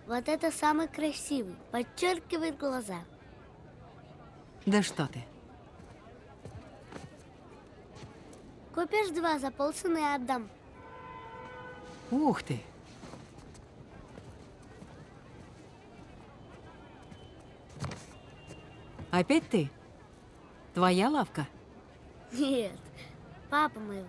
Вот это самый красивый, подчеркивает глаза. Да что ты. Купишь 2 за полцены отдам. Ух ты. Опять ты? Твоя лавка? Нет, папа моего.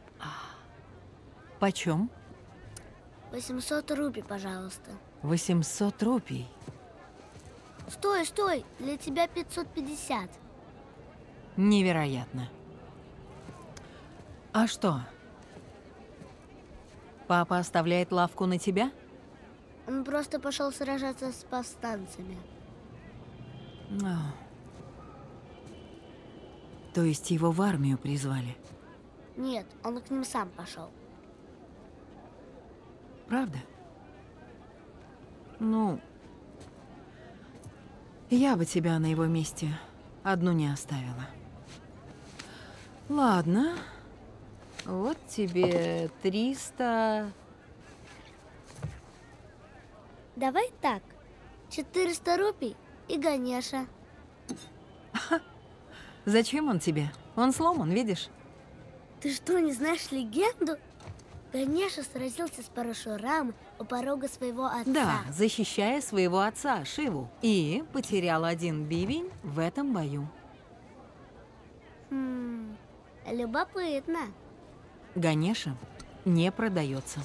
Почем? 800 рупий, пожалуйста. 800 рупий. Стой, стой, для тебя 550. Невероятно. А что? Папа оставляет лавку на тебя? Он просто пошел сражаться с повстанцами. То есть его в армию призвали? Нет, он к ним сам пошел. Правда? Ну, я бы тебя на его месте одну не оставила. Ладно. Вот тебе 300... Давай так, 400 рупий и Ганеша. Зачем он тебе? Он сломан, видишь? Ты что, не знаешь легенду? Ганеша сразился с Парашурамом у порога своего отца. Да, защищая своего отца, Шиву. И потерял 1 бивень в этом бою. Любопытно. Ганеша не продается.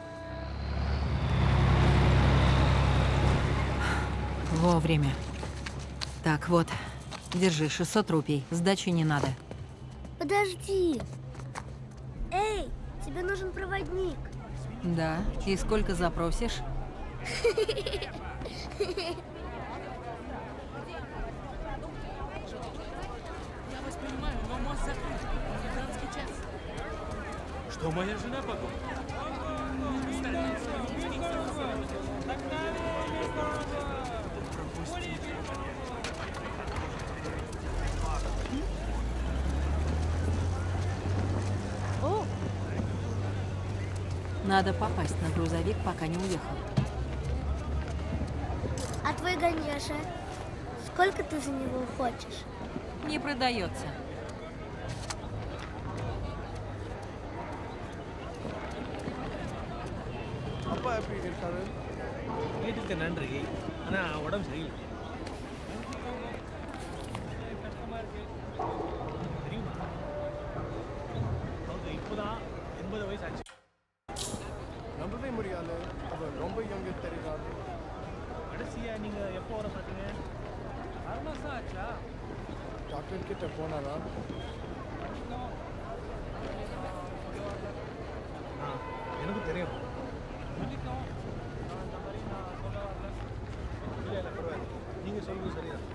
Вовремя. Так, вот, держи, 600 рупий. Сдачи не надо. Подожди. Эй, тебе нужен проводник. Да, и сколько запросишь? Я вас понимаю, но мост закрыт. Комендантский час. Что моя жена подумала? Надо попасть на грузовик, пока не уехал. А твой Ганеша? Сколько ты за него хочешь? Не продается. அப்பா எப்படி இருக்காரு? வீட்டுக்கு நன்றி ஆனா உடம்பு சரியில்லை தெரியுமா அவங்க இப்போதான் 80 வயசு ஆச்சு நம்பவே முடியாது. அவர் ரொம்ப யங் தெரியாது. கடைசியா நீங்க எப்போ வர பார்த்தீங்க 6 மாசம் ஆச்சா டாக்டர் கிட்ட போனாரா? எனக்கு தெரியும் அந்த மாதிரி நான் சொல்ல வரல இல்லை இல்லை பரவாயில்ல நீங்கள் சொல்கிறது சரிதான்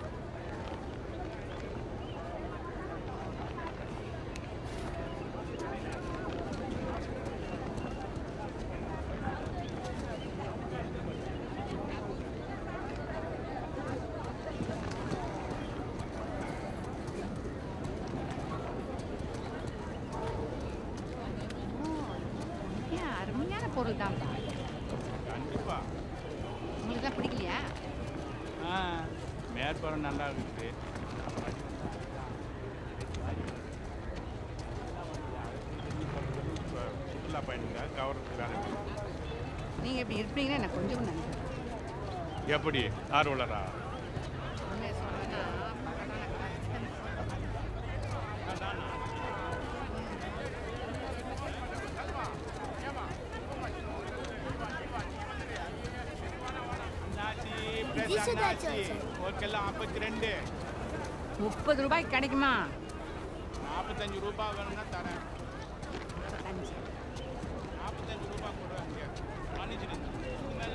அருமையான பொருள் தான். கண்டிப்பா உங்களுக்கு பிடிக்கலையா? மேற்பரம் நல்லா இருக்குது. சுற்றுலா பயணிகள் கவர்றதுக்காக நீங்க இப்படி இருப்பீங்கன்னா எனக்கு கொஞ்சம் நன்றி. எப்படி ஆர்வலரா? உண்மையை சொல்லணும்னா Иди сюда, тетя. ஒருக்கெல்லாம் 52 30 ரூபாய்க்கு கிடைக்குமா? 45 ரூபாய் வேணும்னா தரேன். 45. 45 ரூபாய் கொடுறாங்க. மன்னிச்சிடுங்க. மேலே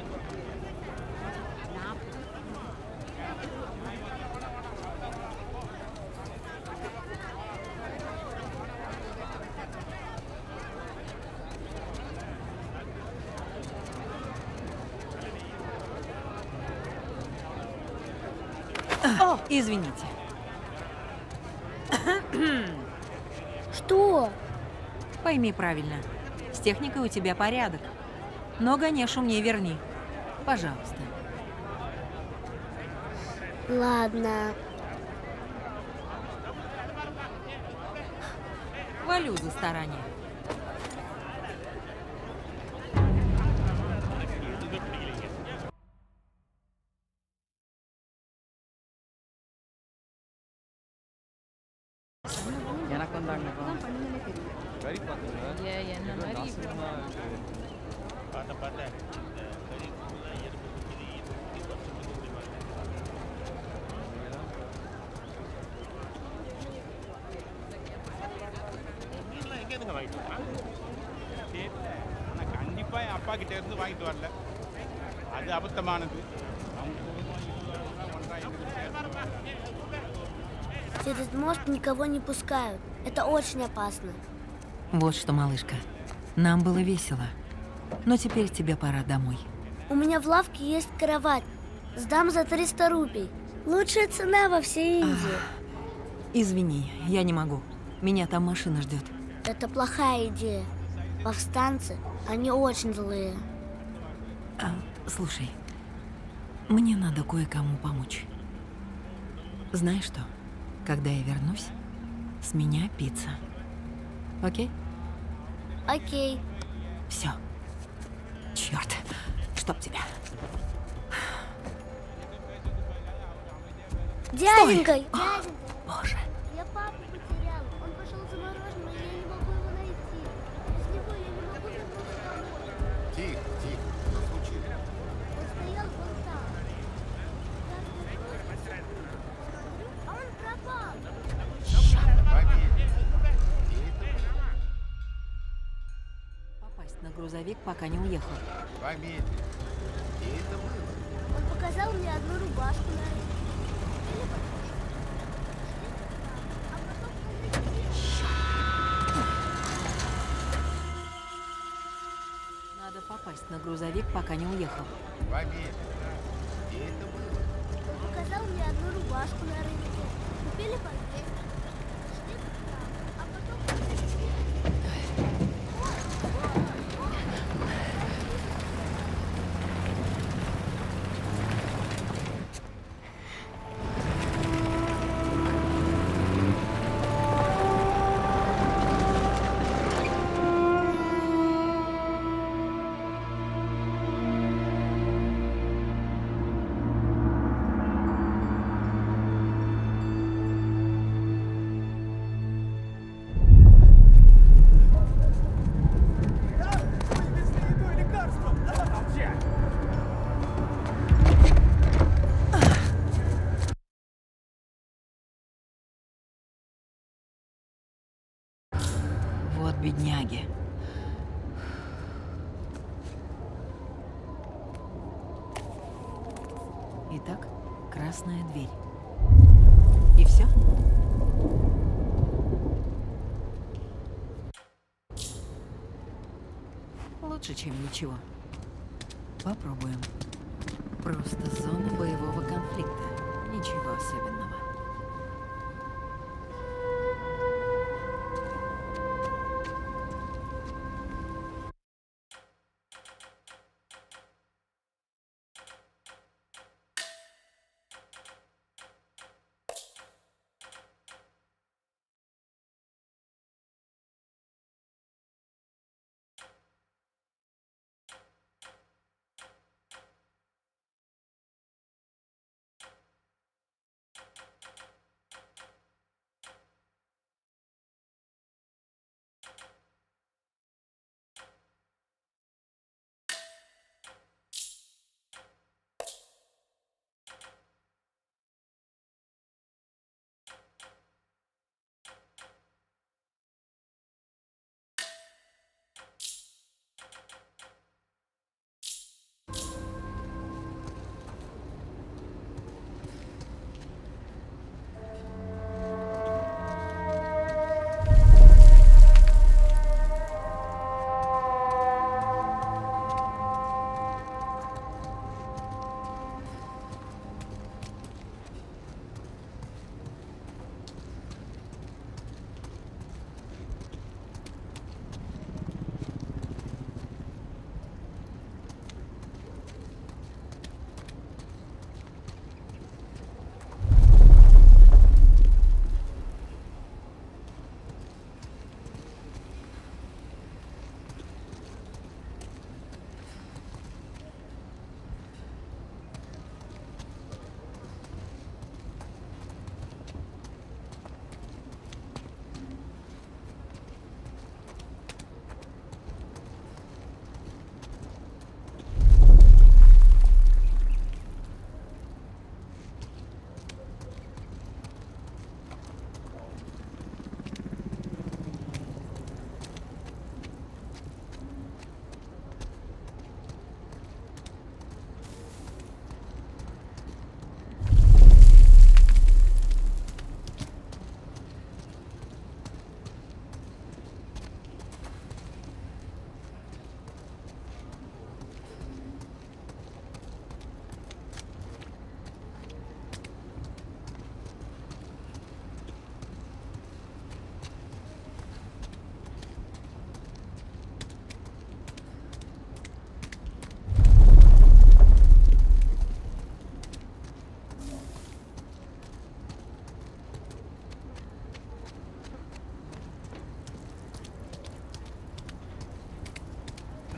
Извините. Что? Пойми правильно. С техникой у тебя порядок. Но Ганешу мне верни. Пожалуйста. Ладно. Валю за старание. பார்த்த பார்த்தேன் இந்த கறி ஃபுல்லாக எறும்பு குத்துது ஈட்டு குத்தி வருஷத்துக்கு இப்படி பார்த்தேன் மீன்லாம் எங்கேருந்துங்க வாங்கிட்டு வரலாம் தெரியல ஆனால் கண்டிப்பாக என் அப்பா கிட்டே இருந்து வாங்கிட்டு வரல அது அபத்தமானது அவங்க Через мост никого не пускают. Это очень опасно. Вот что, малышка, нам было весело. Но теперь тебе пора домой. У меня в лавке есть кровать. Сдам за 300 рупий. Лучшая цена во всей Индии. Извини, я не могу. Меня там машина ждет. Это плохая идея. Повстанцы, они очень злые. Слушай, мне надо кое-кому помочь. Знаешь что? Когда я вернусь, с меня пицца. Окей? Окей. Все. Черт, чтоб тебя. Дяденька! Стой! Боже. Я папу потеряла. Он пошел за мороженым, и я не могу его найти. Без него я не могу вернуться домой. Тихо, тихо. Что случилось? Он стоял вон там. Я вернулась, смотрю, а он пропал. Помедленнее. Где это было? Попасть на грузовик, пока не уехал. Помедленнее. Где это было? Он показал мне одну рубашку на рынке. Или похоже. А потом Надо попасть на грузовик, пока не уехал. Помедленнее. Где это было? он показал мне одну рубашку на рынке. Купили по 200. Шли туда, а потом... Вот бедняги. Итак, красная дверь. И все? Лучше, чем ничего. Попробуем. Просто зона боевого конфликта. Ничего особенного.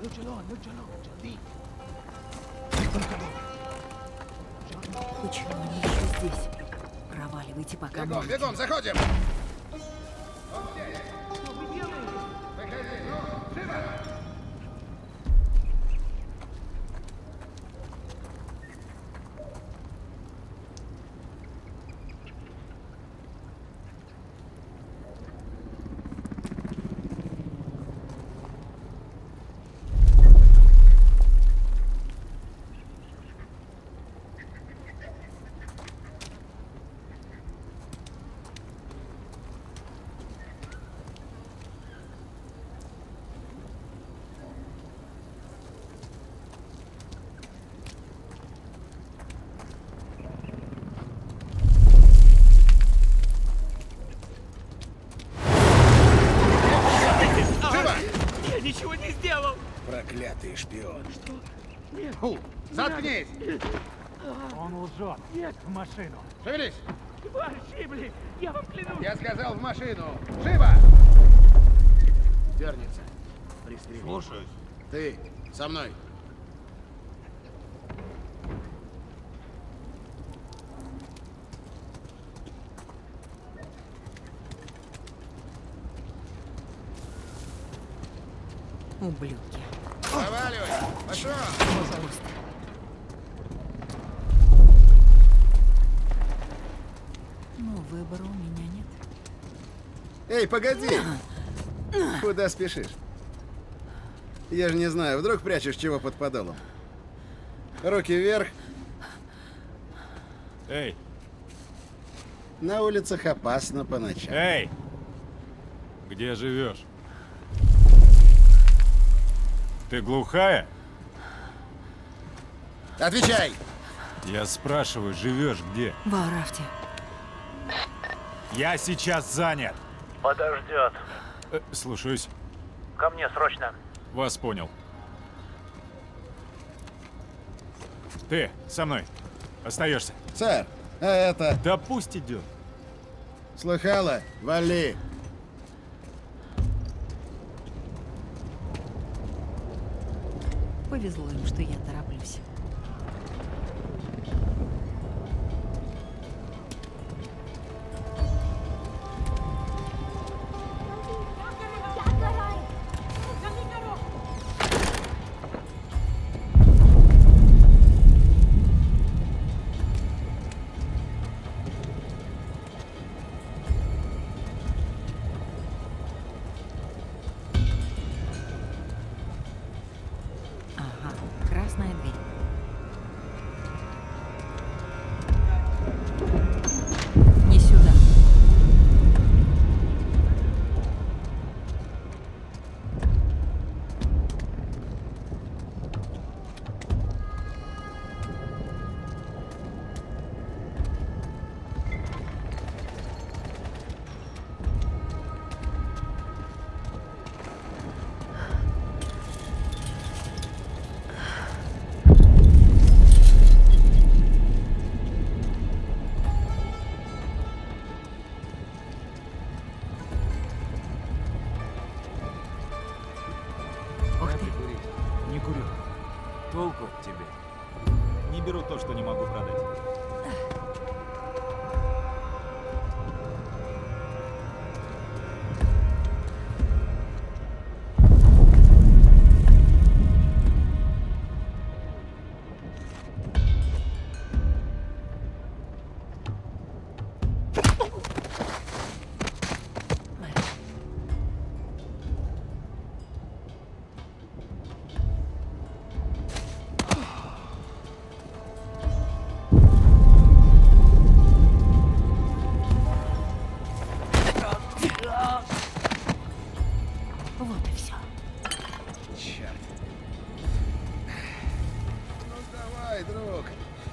Почему они еще здесь? Проваливайте, пока Бегом, можете. бегом, заходим! Я ничего не сделал! Проклятый шпион. Фу, заткнись! Он лжет. Нет, в машину. Шевелись! Вы ошиблись! Я вам клянусь! Я сказал в машину! Живо! Дернется. Пристрели. Слушаюсь. Ты со мной. Ублюдки. Проваливай! Пошел! Пожалуйста. Но выбора у меня нет. Эй, погоди! Куда спешишь? Я же не знаю, вдруг прячешь чего под подолом. Руки вверх. Эй, На улицах опасно по ночам. эй! Где живешь? Ты глухая? Отвечай! Я спрашиваю, живешь где? В Арафте. Я сейчас занят. Подождет. Слушаюсь. Ко мне срочно. Вас понял. Ты со мной остаешься. Сэр, а это... Да пусть идет. Слыхала? Вали! Повезло им, что я тороплюсь. Ага, красная дверь. Не сюда. Ух ты. Не курю. Толку от тебя. Не беру то, что не могу продать. Вот и все. Черт. Ну давай, друг.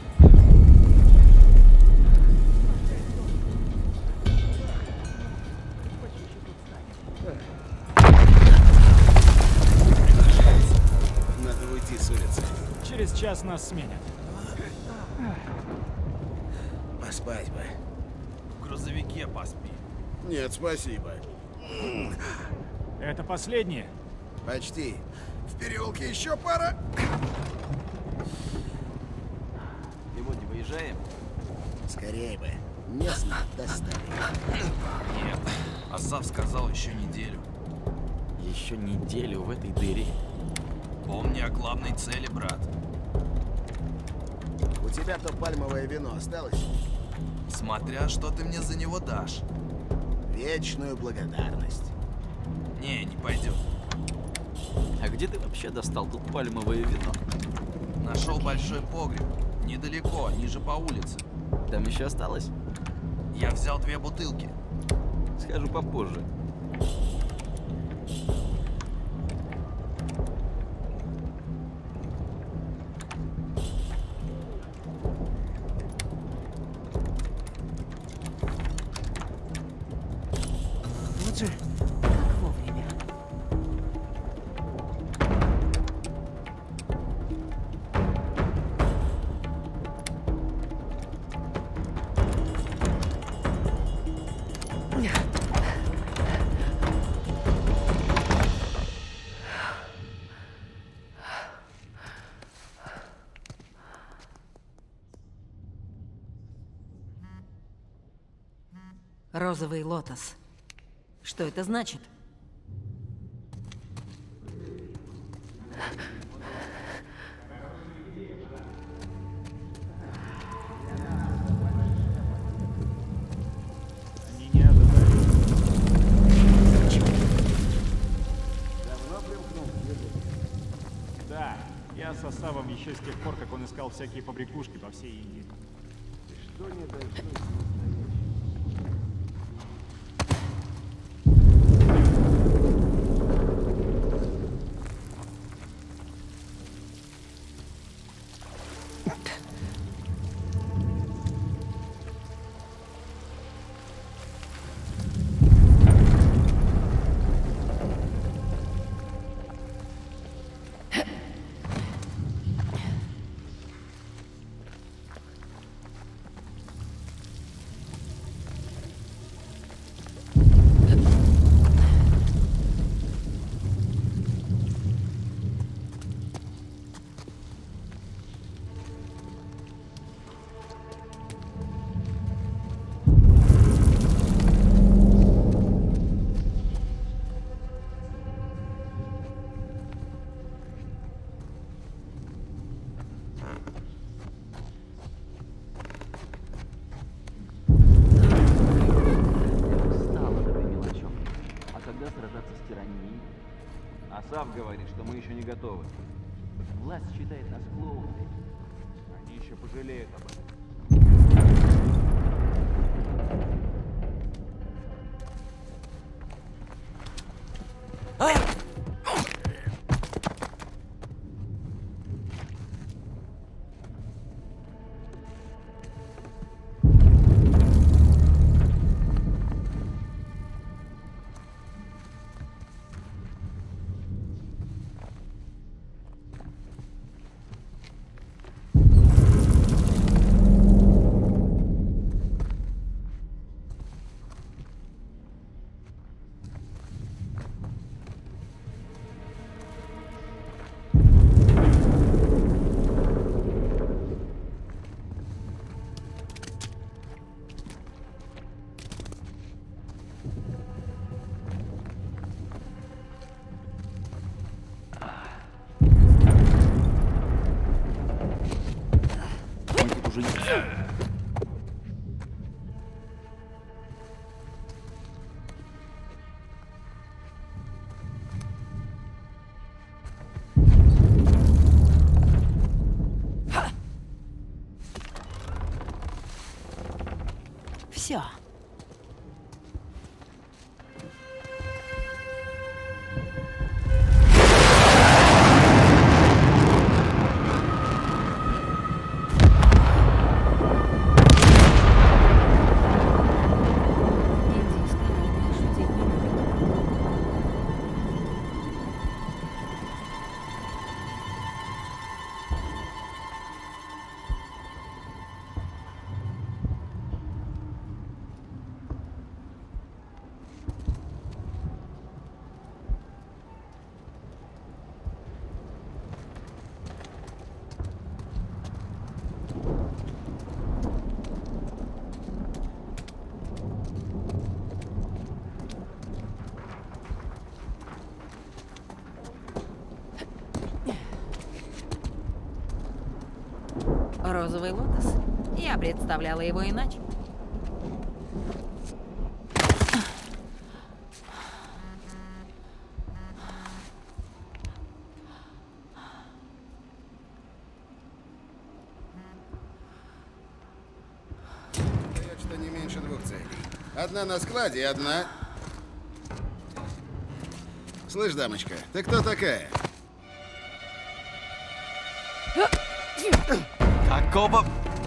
Надо уйти с улицы. Через час нас сменят. Поспать бы. В грузовике поспи. Нет, спасибо. Это последнее? Почти. В переулке еще пара. Сегодня выезжаем? Скорее бы. Местных достали. Нет. Асав сказал еще неделю. Еще неделю в этой дыре. Помни о главной цели, брат. У тебя то пальмовое вино осталось? Смотря, что ты мне за него дашь. Вечную благодарность. Не пойдет. А где ты вообще достал тут пальмовое вино? Нашел большой погреб. Недалеко, ниже по улице. Там еще осталось? Я взял 2 бутылки. Схожу попозже. Вот же, как вовремя. Розовый лотос. Что это значит? Они не ожидали. Давно примкнул к еду? Да, я с Асавом еще с тех пор, как он искал всякие побрякушки по всей Индии. Что не дождусь Асав говорит, что мы еще не готовы. Власть считает нас клоунами. Они еще пожалеют об этом. Все. Розовый лотос. Я представляла его иначе. Что не меньше 2 целей. Одна на складе, одна... Слышь, дамочка, ты кто такая? Какого...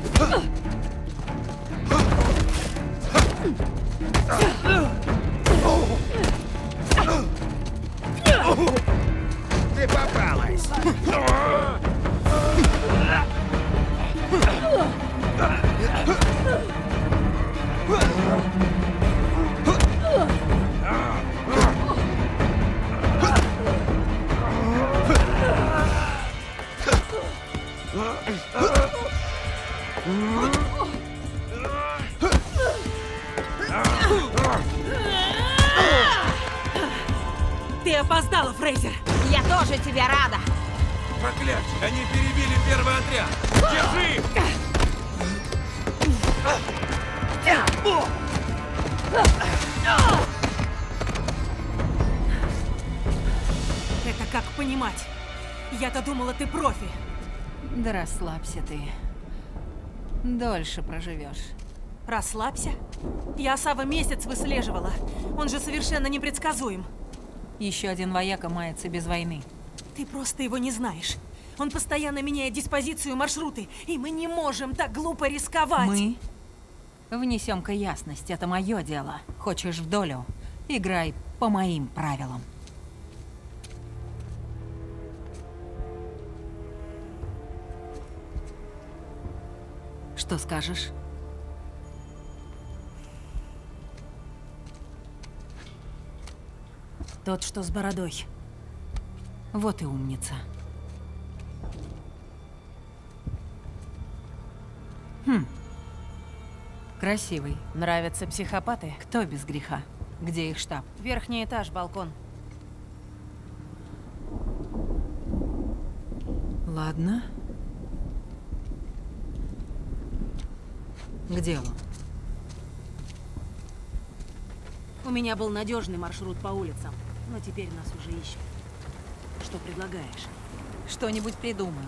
Ты попалась! Ты опоздала, Фрейзер! Я тоже тебе рада. Проклятье! Они перебили первый отряд! Держи их! Это как понимать? Я-то думала, ты профи. Да расслабься ты. Дольше проживешь. Расслабься? Я Сава месяц выслеживала. Он же совершенно непредсказуем. Еще один вояка мается без войны. Ты просто его не знаешь. Он постоянно меняет диспозицию, маршруты, и мы не можем так глупо рисковать. Мы внесем-ка ясность, это мое дело. Хочешь в долю? Играй по моим правилам. Что скажешь? Тот, что с бородой. Вот и умница. Красивый. Нравятся психопаты? Кто без греха? Где их штаб? Верхний этаж, балкон. Ладно. К делу. У меня был надежный маршрут по улицам, но теперь нас уже ищут. Что предлагаешь? Что-нибудь придумаю.